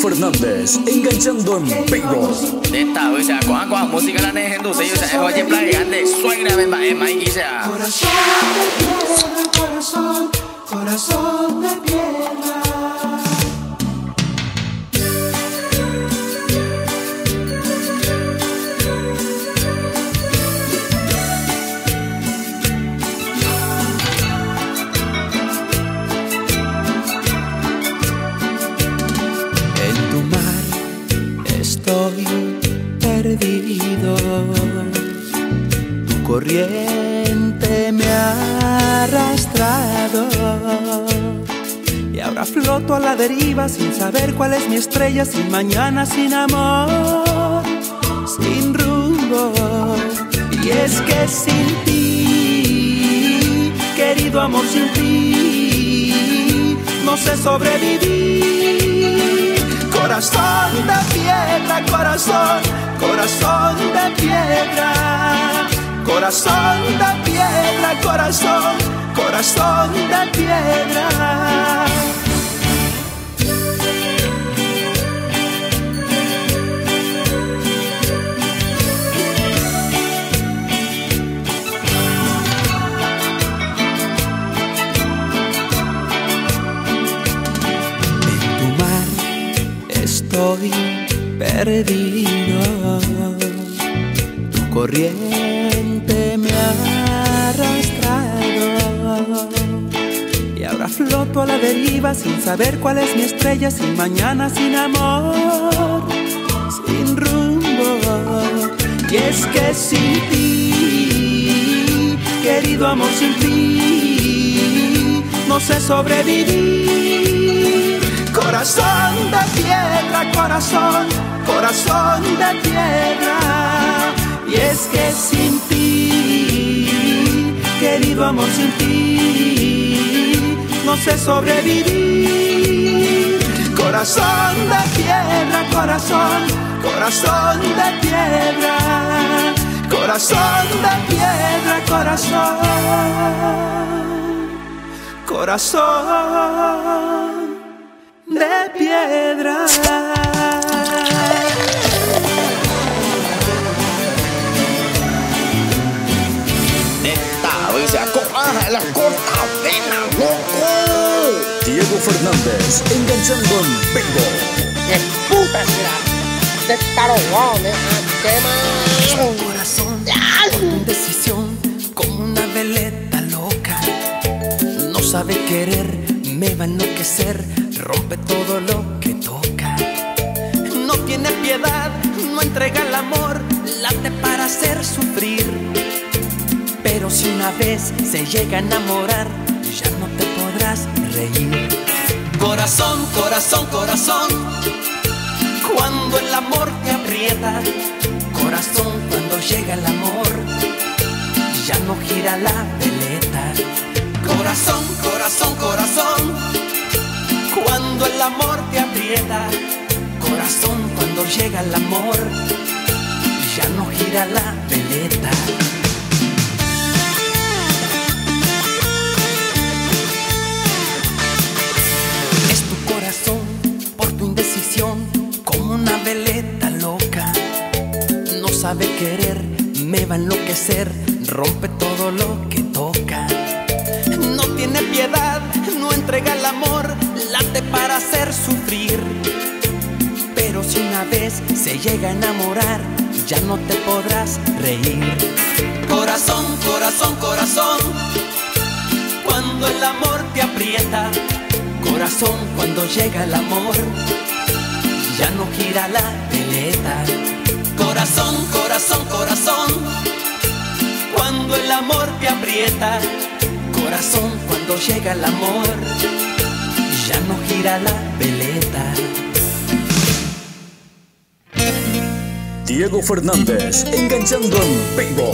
Fernández, enganchando en vivo. Neta, o sea, con música la neje en dulce, o sea, es oye plan gigante, suegra, ven, Mike, o sea. Corazón, corazón de piedra. Estoy perdido, tu corriente me ha arrastrado y ahora floto a la deriva sin saber cuál es mi estrella, sin mañana, sin amor, sin rumbo. Y es que sin ti, querido amor, sin ti no sé sobrevivir. Corazón de piedra, corazón, corazón de piedra. Corazón de piedra, corazón, corazón de piedra. Estoy perdido, tu corriente me ha arrastrado y ahora floto a la deriva sin saber cuál es mi estrella, sin mañana, sin amor, sin rumbo. Y es que sin ti, querido amor, sin ti no sé sobrevivir. Corazón de piedra, corazón, corazón de piedra. Y es que sin ti, querido amor, sin ti no sé sobrevivir. Corazón de piedra, corazón, corazón de piedra. Corazón de piedra, corazón, corazón de piedra. Neta, o sea, la corta vena, loco. Diego Fernández, enganchando en vivo. ¡Qué puta será! De tarobón, ¿qué más? Corazón, por tu indecisión, como una veleta loca. No sabe querer, me va a enloquecer, rompe todo lo que toca. No tiene piedad, no entrega el amor, late para hacer sufrir. Pero si una vez se llega a enamorar, ya no te podrás reír. Corazón, corazón, corazón, cuando el amor te aprieta. Corazón, cuando llega el amor, ya no gira la veleta. Corazón, corazón, corazón, cuando el amor te aprieta. Corazón, cuando llega el amor, ya no gira la veleta. Es tu corazón, por tu indecisión, como una veleta loca. No sabe querer, me va a enloquecer, rompe todo lo que toca. No tiene piedad, no entrega el amor, late para hacer sufrir. Pero si una vez se llega a enamorar, ya no te podrás reír. Corazón, corazón, corazón, cuando el amor te aprieta. Corazón, cuando llega el amor, ya no gira la veleta. Corazón, corazón, corazón, cuando el amor te aprieta. Corazón, cuando llega el amor, ya no gira la veleta. Diego Fernández, enganchando en vivo.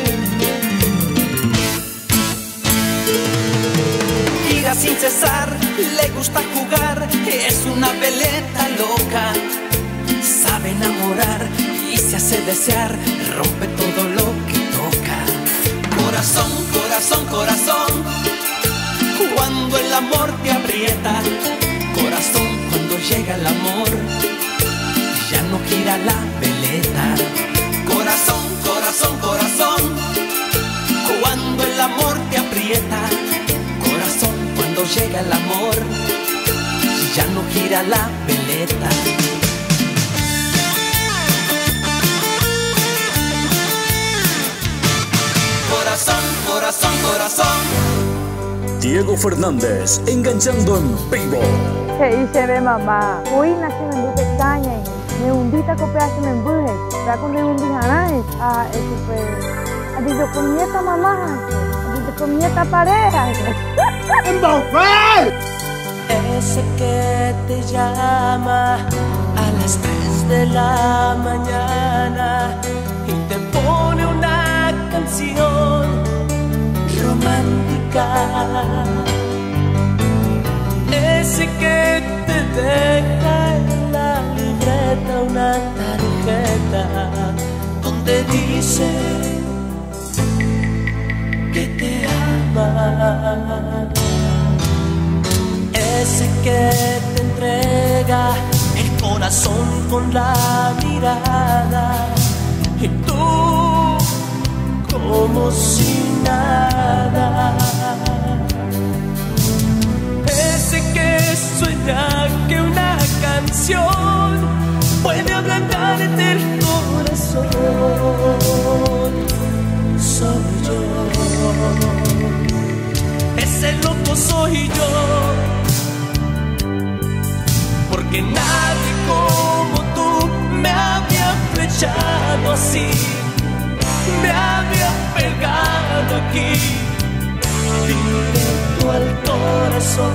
sin cesar le gusta jugar, es una veleta loca. Sabe enamorar y se hace desear, rompe todo lo que toca. Corazón, corazón, corazón, cuando el amor te aprieta. Corazón, cuando llega el amor, ya no gira la veleta. Corazón, corazón, corazón, cuando el amor te aprieta. Corazón, cuando llega el amor, ya no gira la veleta. Corazón, corazón, corazón. Diego Fernández, enganchando en vivo. Se dice ve mamá, hoy nací en Duque Caña, me hundita copiaste me embuje, ya con me hundí jananes, a dicho con nieta mamá, a dicho con nieta pareja. Ese que te llama a las 3 de la mañana y te pone una canción romántica. Ese que te deja en la libreta una tarjeta donde dice que te ama. Ese que te entrega el corazón con la mirada y tú como si nada. Ese que sueña que una canción puede ablandarte el corazón. Soy yo. Ese loco soy yo. Porque nadie como tú me había flechado así, me había pegado aquí, directo al corazón.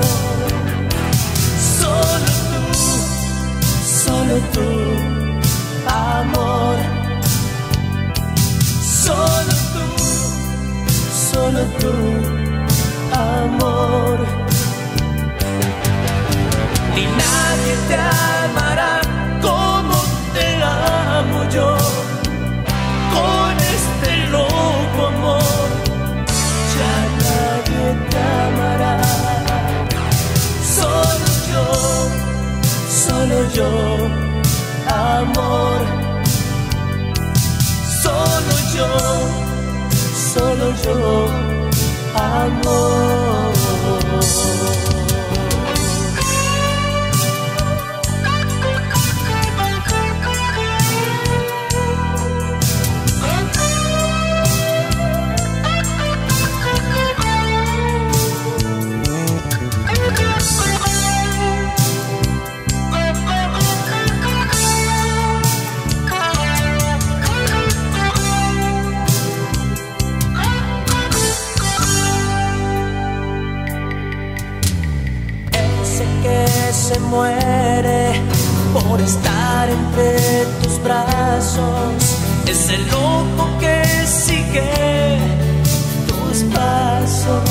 Solo tú, amor. Solo tú, amor. Ni nadie te amará como te amo yo, con este loco amor. Ya nadie te amará. Solo yo, amor. Solo yo, amor. Se muere por estar entre tus brazos. Es el loco que sigue tus pasos.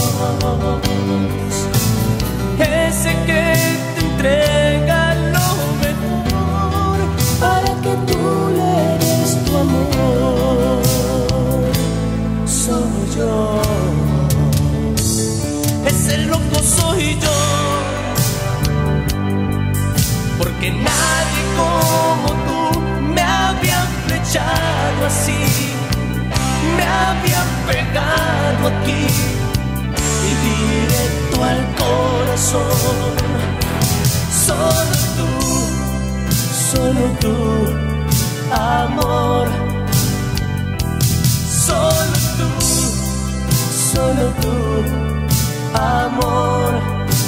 Ese que te entrega lo mejor para que tú le des tu amor. Soy yo. Ese loco soy yo. Porque nadie como tú me había flechado así, me había pegado aquí y directo al corazón. Solo tú, amor. Solo tú, amor.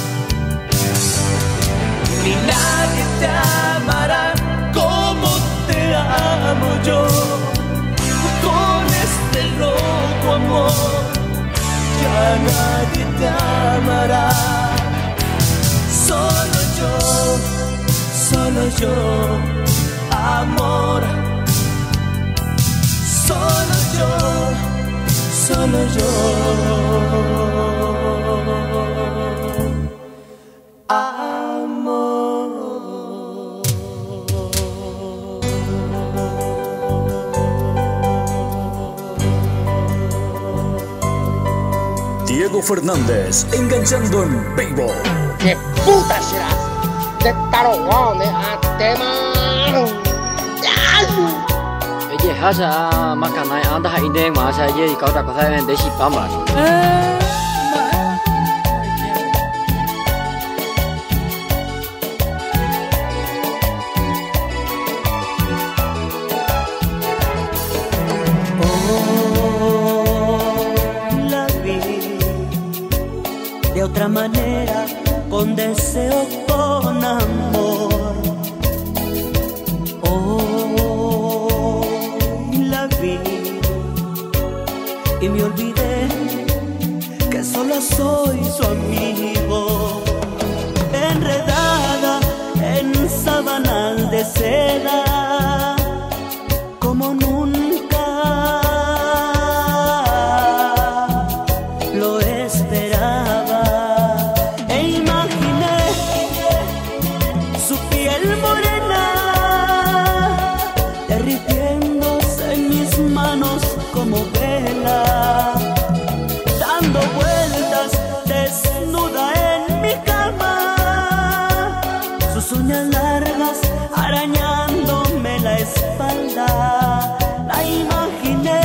Ni nadie te amará como te amo yo, con este loco amor. Ya nadie te amará. Solo yo, amor. Solo yo, Diego Fernández, enganchando en vivo. ¿Qué puta serás? De tarogón, tema. Ye hasa makanai anda ha indeng ma sa ye kau tak kau saya desi pamar. La vi de otra manera, con deseo, con amor. Y me olvidé que solo soy su amigo, enredada en sabanal de seda, como nunca lo esperaba. E imaginé su piel morena derritiéndose en mis manos como vela, dando vueltas desnuda en mi cama, sus uñas largas arañándome la espalda. La imaginé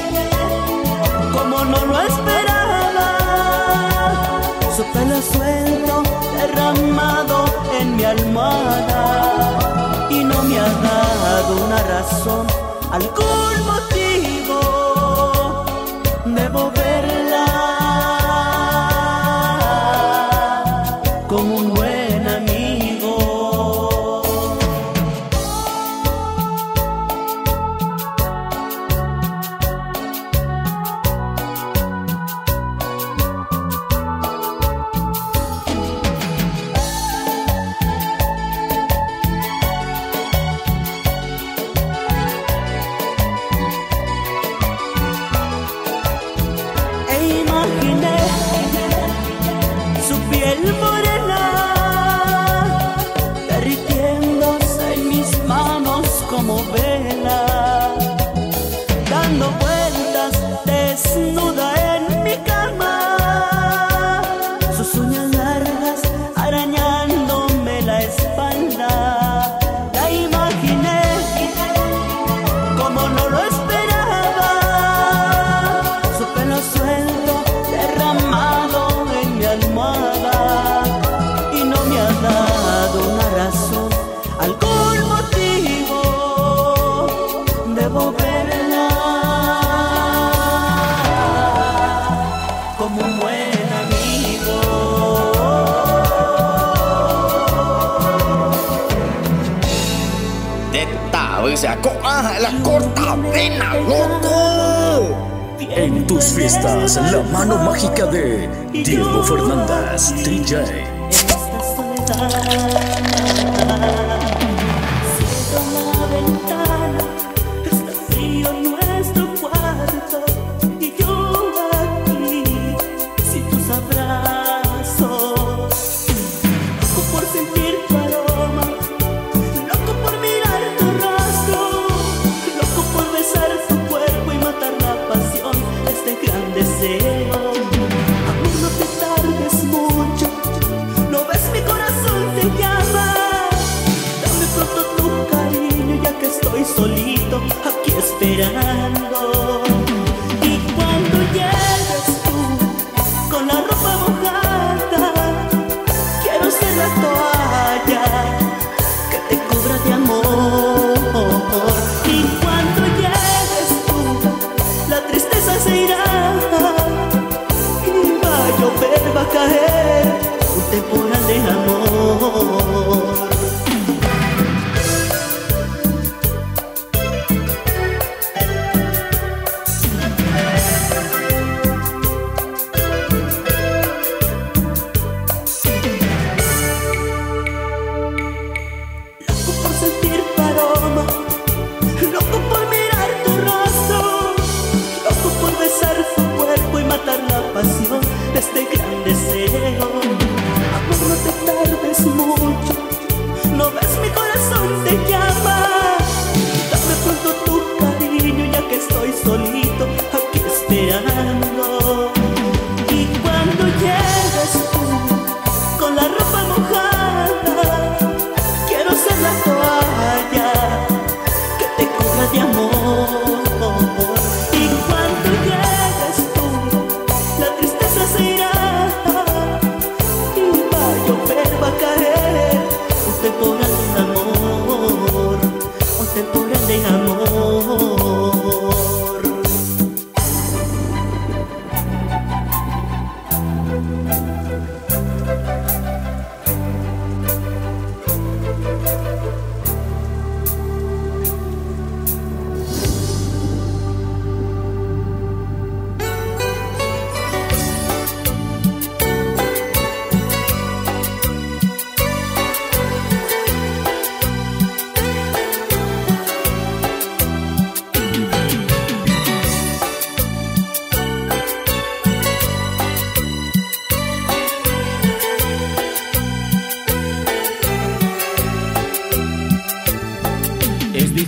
como no lo esperaba, su pelo suelto derramado en mi almohada, y no me ha dado una razón, algún motivo. Debo verla como un buen amigo. Como vela, dando vueltas desnuda en mi cama, sus uñas largas arañándome la espalda. La imaginé como no lo esperaba, su pelo suelto derramado en mi almohada, y no me ha dado una razón, algún motivo. Debo verla como un buen amigo. Se la corta vena, loco. En tus fiestas, la mano mágica de Diego Fernández, DJ. Esta soledad, cierro la ventana, está frío nuestro cuarto, y yo aquí sin tus abrazos, loco por sentir tu aroma, loco por mirar tu rostro, loco por besar tu cuerpo y matar la pasión de este gran deseo. Amor, no te tardes mucho, ¿no ves mi corazón te llama? Dame pronto tu cariño ya que estoy solito aquí esperando. Y cuando llegues tú con la ropa mojada, quiero ser la toalla que te cubra de amor. Y cuando llegues tú, la tristeza se irá, y va a llover, va a caer un temporal de amor.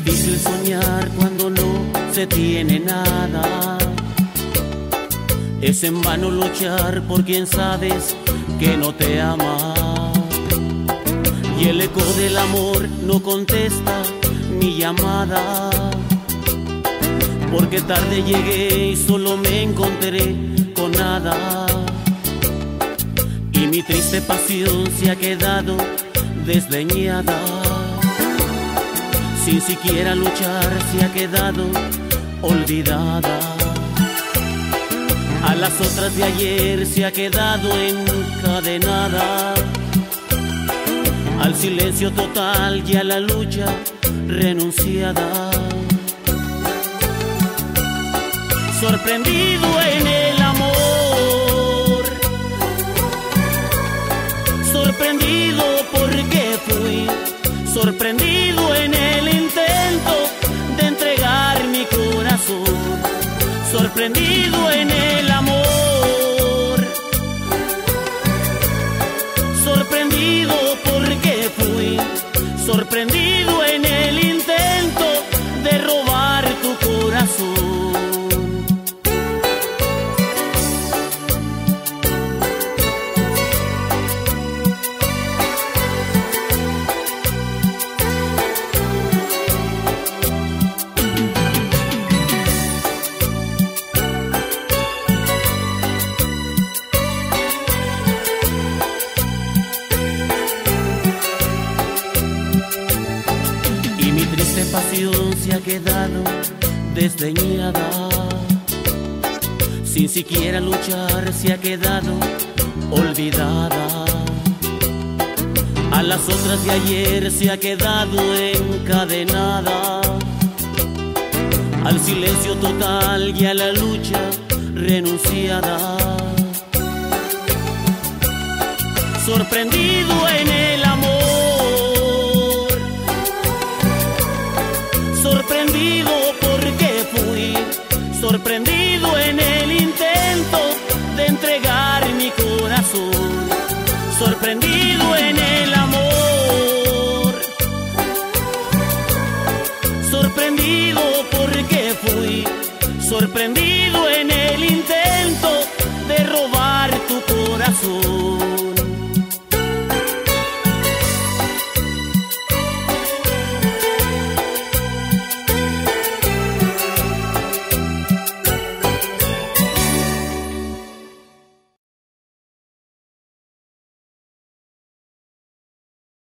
difícil soñar cuando no se tiene nada. Es en vano luchar por quien sabes que no te ama. Y el eco del amor no contesta mi llamada. Porque tarde llegué y solo me encontré con nada. Y mi triste pasión se ha quedado desdeñada. Sin siquiera luchar se ha quedado olvidada. A las otras de ayer se ha quedado encadenada. Al silencio total y a la lucha renunciada. Sorprendido en el amor, sorprendido porque fui, sorprendido en el intento de entregar mi corazón, sorprendido en el amor, sorprendido porque fui, sorprendido en el intento de robar tu corazón. Se ha quedado desdeñada. Sin siquiera luchar se ha quedado olvidada. A las otras de ayer se ha quedado encadenada. Al silencio total y a la lucha renunciada. Sorprendido en el amor, sorprendido porque fui, sorprendido